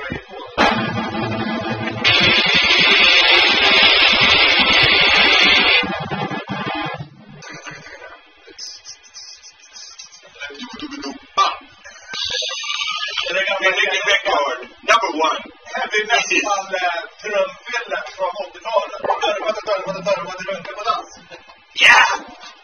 Record number one. Här blir nästan trumfillen från 80-talet. Dörr, runkar på dans. Yeah!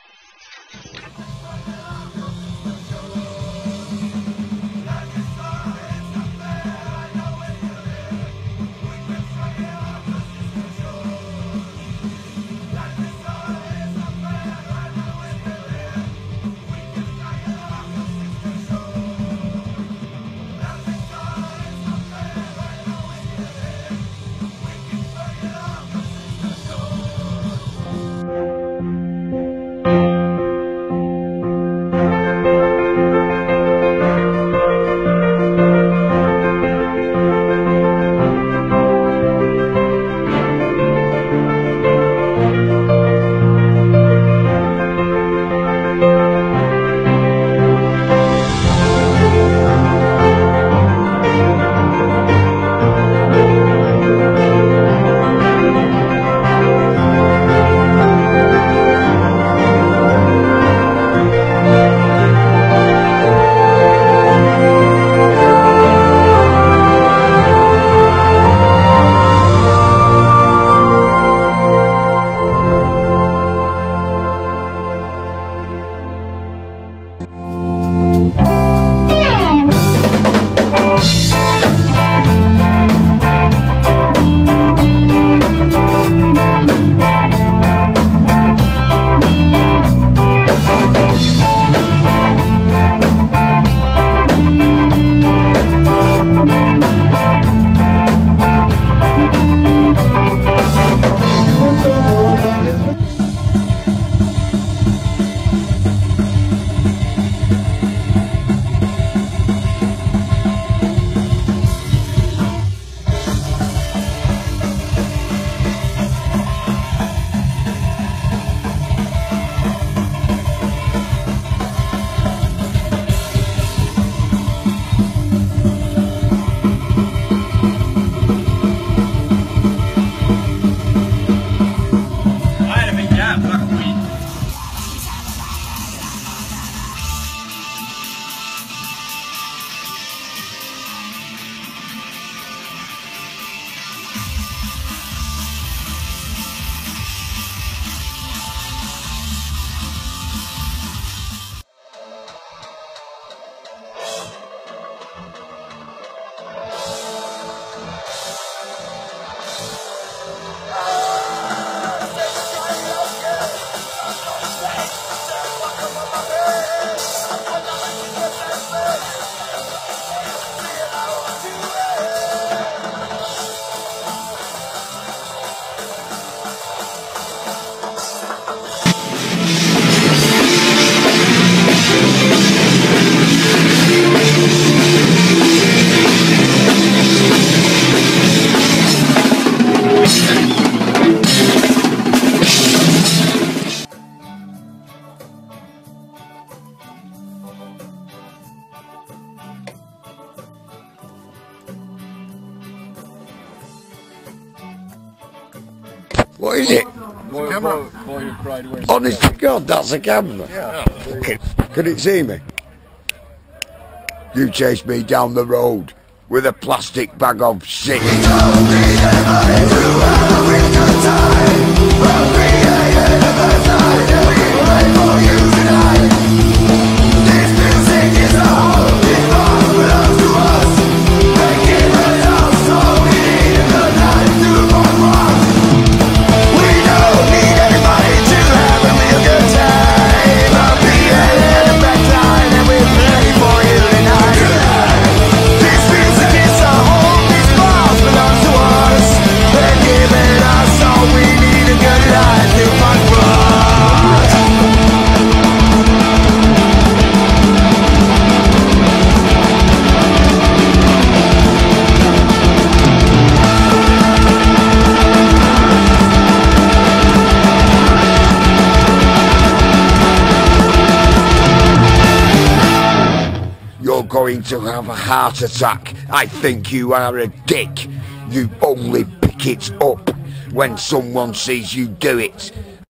What is it? Camera. Honest to God, that's a camera. Yeah. Can it see me? You chased me down the road with a plastic bag of shit. Giving us all we need a good life. going to have a heart attack. I think you are a dick. You only pick it up when someone sees you do it.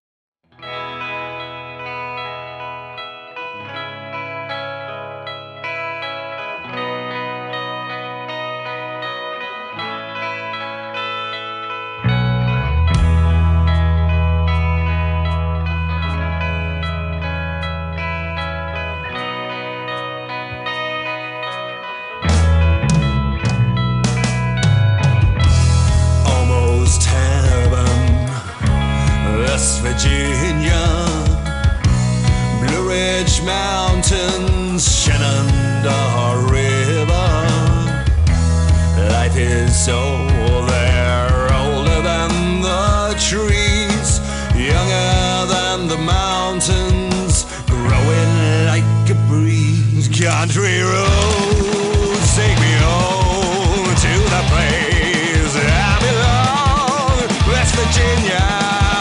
West Virginia, Blue Ridge Mountains, Shenandoah River. Life is so there, older than the trees, younger than the mountains, growing like a breeze. Country roads take me home to the place I belong, West Virginia.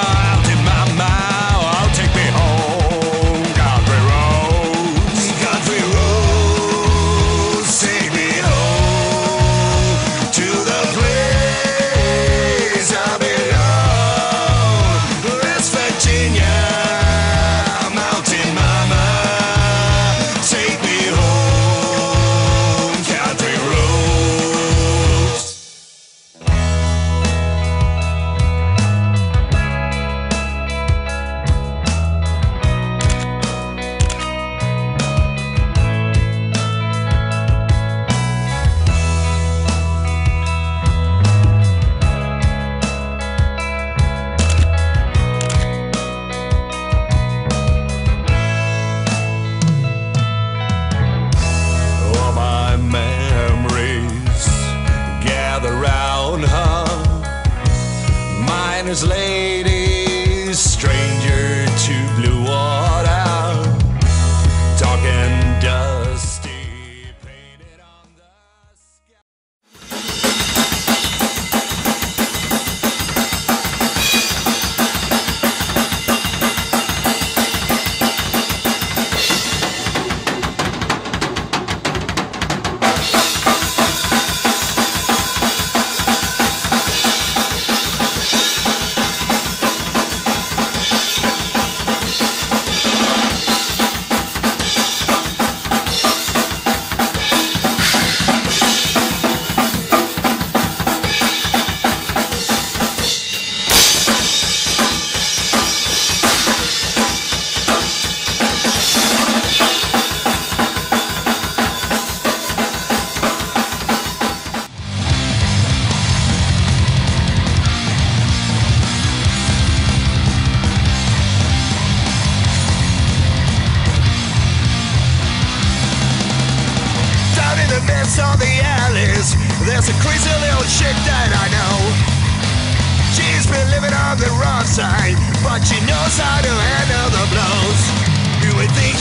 Miner's lady, stranger to blue water, talking dusty, painted on the sky. Of the alleys, there's a crazy little chick that I know. She's been living on the wrong side, but she knows how to handle the blows. You would think